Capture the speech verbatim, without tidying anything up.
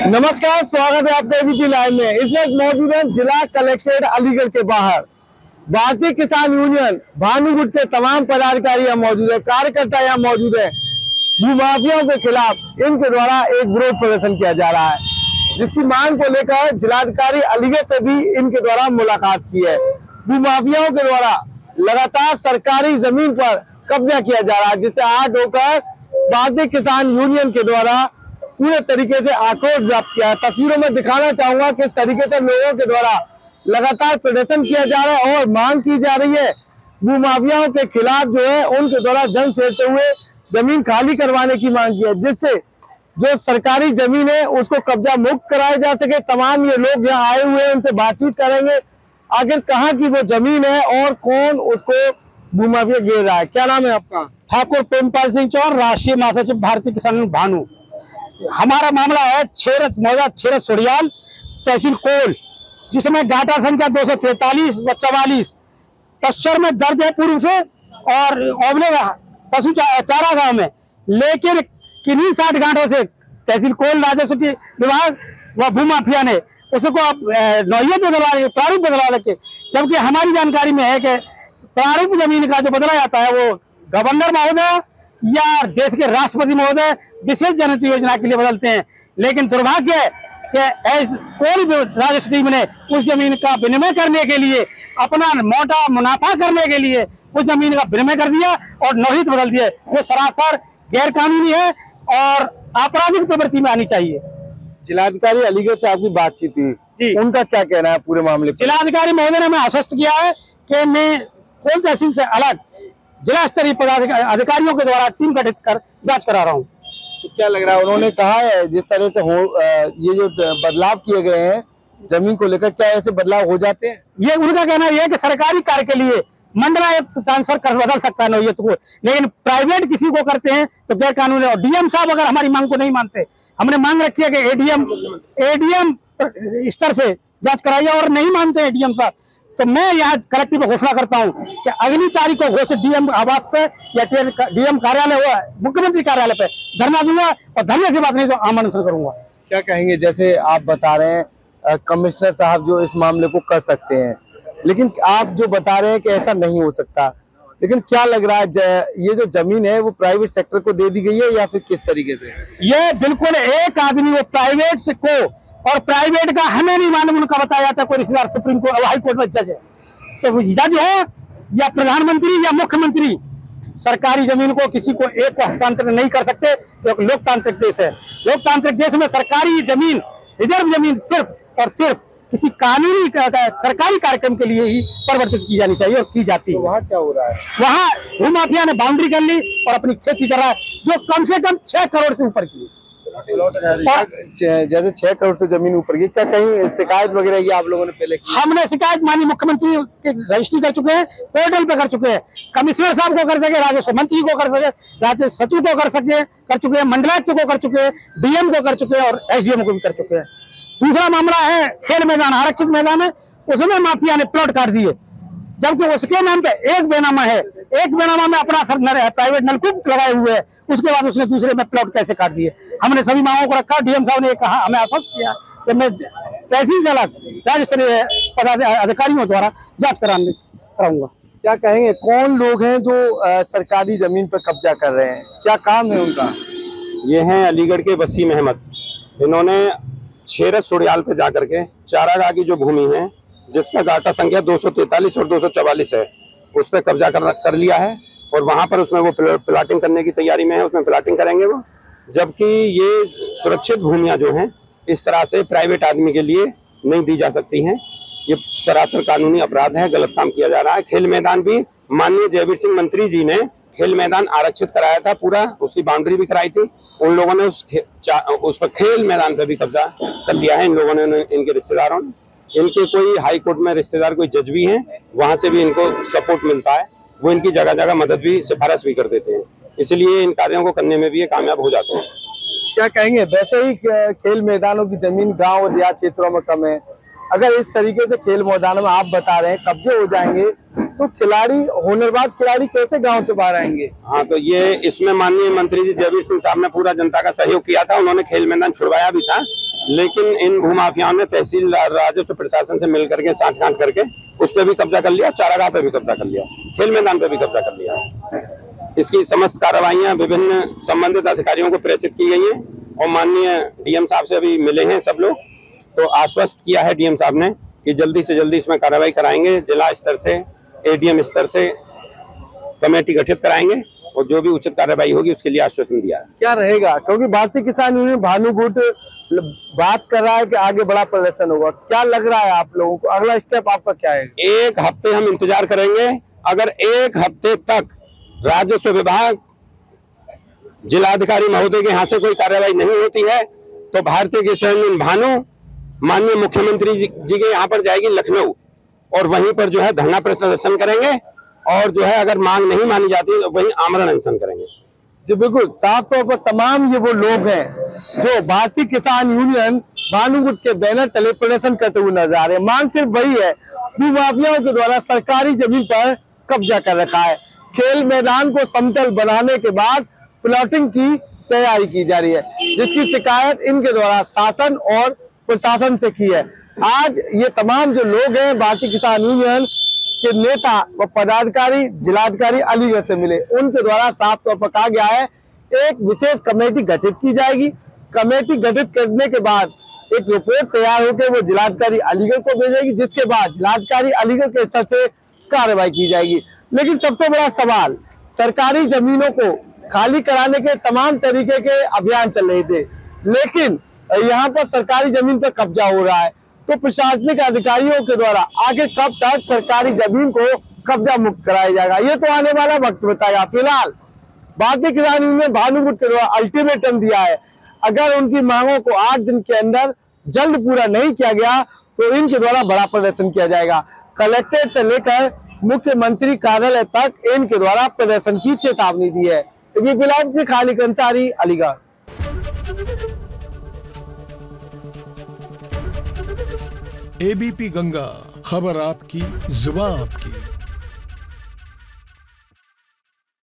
नमस्कार, स्वागत है आपका एबीपी लाइव में। इस वक्त मौजूद है जिला कलेक्ट्रेट अलीगढ़ के बाहर। भारतीय किसान यूनियन भानुगुट के तमाम पदाधिकारी यहाँ मौजूद है, कार्यकर्ता यहाँ मौजूद है। भूमाफियाओं के खिलाफ इनके द्वारा एक विरोध प्रदर्शन किया जा रहा है, जिसकी मांग को लेकर जिलाधिकारी अलीगढ़ से भी इनके द्वारा मुलाकात की है। भूमाफियाओं के द्वारा लगातार सरकारी जमीन पर कब्जा किया जा रहा है, जिससे आज होकर भारतीय किसान यूनियन के द्वारा पूरे तरीके से आक्रोश व्यक्त किया है। तस्वीरों में दिखाना चाहूंगा किस तरीके से लोगों के द्वारा लगातार प्रदर्शन किया जा रहा है और मांग की जा रही है भूमाफियाओं के खिलाफ जो है उनके द्वारा जंग छेड़ते हुए जमीन खाली करवाने की मांग की है, जिससे जो सरकारी जमीन है उसको कब्जा मुक्त कराया जा सके। तमाम ये लोग यहाँ आए हुए हैं, उनसे बातचीत करेंगे आखिर कहाँ की वो जमीन है और कौन उसको भूमाफिया घेर रहा है। क्या नाम है आपका? ठाकुर प्रेमपाल सिंह चौर, राष्ट्रीय महासचिव भारतीय किसान भानु। हमारा मामला है छेरत मौजा छेरत सोडियाल तहसील कोल, जिसमें डाटा संख्या दो सौ तैतालीस व चवालीस पश्चिम में दर्ज है पूर्व से और ओबले पशु चारा गांव में, लेकिन किन्हीं साठ गांठों से तहसील कोल राजस्व विभाग व भूमाफिया ने उसको अब नौयत बदला प्रारूप बदला रखे, जबकि हमारी जानकारी में है कि प्रारूप जमीन का जो बदला जाता है वो गवर्नर महोदय या देश के राष्ट्रपति महोदय विशेष जनहित योजना के लिए बदलते हैं। लेकिन दुर्भाग्य है कि कोई भी राजस्व टीम ने उस जमीन का विनिमय करने के लिए, अपना मोटा मुनाफा करने के लिए उस जमीन का विनिमय कर दिया और नौहित बदल दिया। वो सरासर गैर कानूनी है और आपराधिक प्रवृत्ति में आनी चाहिए। जिलाधिकारी अलीगढ़ से आपकी बातचीत हुई, उनका क्या कहना है पूरे मामले पर? जिलाधिकारी महोदय ने हमें आश्वस्त किया है कि मैं कोल तहसील से अलग जिला स्तरीय अधिकारियों के द्वारा टीम गठित कर जांच करा रहा हूँ। तो क्या लग रहा है, उन्होंने कहा है जिस तरह से हो ये जो बदलाव किए गए हैं जमीन को लेकर, क्या ऐसे बदलाव हो जाते हैं? ये उनका कहना यह है कि सरकारी कार्य के लिए मंडलायुक्त ट्रांसफर कर बदल सकता है नौयत को, लेकिन प्राइवेट किसी को करते हैं तो गैर कानूनी है। और डीएम साहब अगर हमारी मांग को नहीं मानते, हमने मांग रखी है कि एडीएम एडीएम स्तर से जांच कराइए और नहीं मानते हैं डीएम साहब, तो मैं यहाँ कलेक्टर को घोषणा करता हूँ कि अगली तारीख को घोषित डीएम आवास पे या डीएम कार्यालय हुआ मुख्यमंत्री कार्यालय पे धरना दूंगा और धरने से बात नहीं तो आमंत्रण करूंगा। क्या कहेंगे, जैसे आप बता रहे हैं कमिश्नर साहब जो इस मामले को कर सकते हैं, लेकिन आप जो बता रहे हैं कि ऐसा नहीं हो सकता, लेकिन क्या लग रहा है ये जो जमीन है वो प्राइवेट सेक्टर को दे दी गई है या फिर किस तरीके से? ये बिल्कुल एक आदमी वो प्राइवेट को, और प्राइवेट का हमें नहीं मालूम, उनका बताया जाता है कोई रिश्तेदार सुप्रीम कोर्ट हाई कोर्ट में जज है, तो जज हो या प्रधानमंत्री या मुख्यमंत्री सरकारी जमीन को किसी को एक को हस्तांतरण नहीं कर सकते, क्योंकि तो लोकतांत्रिक देश है। लोकतांत्रिक देश में सरकारी जमीन, रिजर्व जमीन सिर्फ और सिर्फ किसी कानूनी सरकारी कार्यक्रम के लिए ही परिवर्तित की जानी चाहिए और की जाती है। तो वहाँ क्या हो रहा है? वहाँ भूमाफिया ने बाउंड्री कर ली और अपनी खेती कर रहा है, जो कम से कम छह करोड़ से ऊपर की। और जैसे छह करोड़ से जमीन ऊपर की, क्या कहीं शिकायत वगैरह की आप लोगों ने पहले की? हमने शिकायत माननीय मुख्यमंत्री के रजिस्ट्री कर चुके हैं, पोर्टल पे कर चुके हैं, कमिश्नर साहब को कर सके, राजस्व मंत्री को कर सके, राजस्व सचिव को कर सके कर चुके हैं, मंडलायुक्त को कर चुके हैं, डीएम को कर चुके हैं और एसडीएम को भी कर चुके हैं। दूसरा मामला है खेल मैदान, आरक्षित मैदान है, उसमें माफिया ने प्लॉट काट दिए, जबकि उसके नाम पे एक बेनामा है, एक बेनामा में अपना प्राइवेट नलकूप लगाए हुए है, उसके बाद उसने दूसरे में प्लॉट कैसे काट दिए। हमने सभी मांगों को रखा, डीएम साहब ने कहा, हमें आश्वस्त किया कि मैं तहसील से अलग राज्य स्तरीय अधिकारियों द्वारा जांच कराने कराऊंगा। क्या कहेंगे, कौन लोग हैं जो आ, सरकारी जमीन पर कब्जा कर रहे हैं, क्या काम है उनका? ये हैं अलीगढ़ के वसीम अहमद। इन्होंने छेरत सोडियाल पे जाकर के चारागाह की जो भूमि है, जिसका डाटा संख्या दो सौ तैतालीस और दो सौ चवालीस है, उस पर कब्जा कर, कर लिया है और वहां पर उसमें वो प्लाटिंग करने की तैयारी में है, उसमें प्लाटिंग करेंगे वो। जबकि ये सुरक्षित भूमियां जो हैं इस तरह से प्राइवेट आदमी के लिए नहीं दी जा सकती हैं। ये सरासर कानूनी अपराध है, गलत काम किया जा रहा है। खेल मैदान भी माननीय जयवीर सिंह मंत्री जी ने खेल मैदान आरक्षित कराया था, पूरा उसकी बाउंड्री भी कराई थी, उन लोगों ने उस उस पर खेल मैदान पर भी कब्जा कर लिया है इन लोगों ने, इनके रिश्तेदारों ने। इनके कोई हाई कोर्ट में रिश्तेदार कोई जज भी हैं, वहां से भी इनको सपोर्ट मिलता है, वो इनकी जगह जगह मदद भी सिफारिश भी कर देते हैं, इसलिए इन कार्यों को करने में भी ये कामयाब हो जाते हैं। क्या कहेंगे, वैसे ही खेल मैदानों की जमीन गांव और देहात क्षेत्रों में कम है, अगर इस तरीके से खेल मैदानों में आप बता रहे हैं कब्जे हो जाएंगे तो खिलाड़ी, हुनरबाज खिलाड़ी कैसे गांव से बाहर आएंगे? हाँ, तो ये इसमें माननीय मंत्री जी जयवीर सिंह साहब ने पूरा जनता का सहयोग किया था। उन्होंने खेल मैदान छुड़वाया भी था, लेकिन इन भूमाफियाओं ने तहसील राजस्व प्रशासन से मिल करके साठ-गांठ करके उस पर भी कब्जा कर लिया, चारागाह पे भी कब्जा कर लिया, खेल मैदान पे भी कब्जा कर लिया। इसकी समस्त कार्रवाइयां विभिन्न संबंधित अधिकारियों को प्रेषित की गई हैं और माननीय डीएम साहब से अभी मिले हैं सब लोग। तो आश्वस्त किया है डीएम साहब ने कि जल्दी से जल्दी इसमें कार्रवाई कराएंगे। जिला स्तर से, एडीएम स्तर से कमेटी गठित कराएंगे और जो भी उचित कार्रवाई होगी उसके लिए आश्वासन दिया है। क्या रहेगा, क्योंकि भारतीय किसान यूनियन भानुगुट बात कर रहा है कि आगे बड़ा प्रदर्शन होगा, क्या लग रहा है आप लोगों को, अगला स्टेप आपका क्या है? एक हफ्ते हम इंतजार करेंगे। अगर एक हफ्ते तक राजस्व विभाग, जिलाधिकारी महोदय के यहाँ से कोई कार्रवाई नहीं होती है तो भारतीय किसान यूनियन भानु माननीय मुख्यमंत्री जी के यहाँ पर जाएगी लखनऊ और वहीं पर जो है धरना प्रदर्शन करेंगे और जो है अगर मांग नहीं मानी जाती है तो वहीं आमरण अनशन करेंगे। जी बिल्कुल, साफ तौर पर तमाम ये वो लोग हैं जो भारतीय किसान यूनियन भानुगुट के बैनर तले प्रदर्शन करते हुए नजर आ रहे हैं। मांग सिर्फ वही है, भूमाफियाओं के द्वारा सरकारी जमीन पर कब्जा कर रखा है। खेल मैदान को समतल बनाने के बाद प्लॉटिंग की तैयारी की जा रही है, जिसकी शिकायत इनके द्वारा शासन और प्रशासन से की है। आज ये तमाम जो लोग हैं भारतीय किसान यूनियन के नेता व पदाधिकारी जिलाधिकारी अलीगढ़ से मिले, उनके द्वारा साफ तौर पर कहा गया है एक विशेष कमेटी गठित की जाएगी। कमेटी गठित करने के बाद एक रिपोर्ट तैयार होकर वो जिलाधिकारी अलीगढ़ को भेजेगी, जिसके बाद जिलाधिकारी अलीगढ़ के स्तर से कार्रवाई की जाएगी। लेकिन सबसे बड़ा सवाल, सरकारी जमीनों को खाली कराने के तमाम तरीके के अभियान चल रहे थे, लेकिन यहाँ पर सरकारी जमीन पर कब्जा हो रहा है, तो प्रशासनिक अधिकारियों के द्वारा आगे कब तक सरकारी जमीन को कब्जा मुक्त कराया जाएगा, ये तो आने वाला वक्त बताएगा। फिलहाल भारतीय किसान यूनियन भानुगुट के द्वारा अल्टीमेटम दिया है, अगर उनकी मांगों को आठ दिन के अंदर जल्द पूरा नहीं किया गया तो इनके द्वारा बड़ा प्रदर्शन किया जाएगा। कलेक्ट्रेट से लेकर मुख्यमंत्री कार्यालय तक इनके द्वारा प्रदर्शन की चेतावनी दी है। फिलहाल से खालिद अंसारी, अलीगढ़। एबीपी गंगा, खबर आपकी, जुबान आपकी।